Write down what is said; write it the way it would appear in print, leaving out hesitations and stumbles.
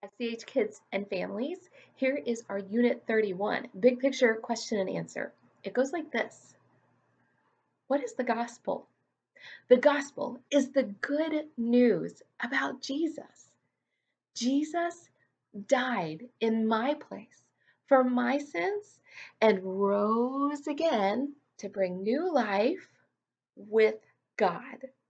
SCH Kids and Families, here is our Unit 31, Big Picture Question and Answer. It goes like this. What is the gospel? The gospel is the good news about Jesus. Jesus died in my place for my sins and rose again to bring new life with God.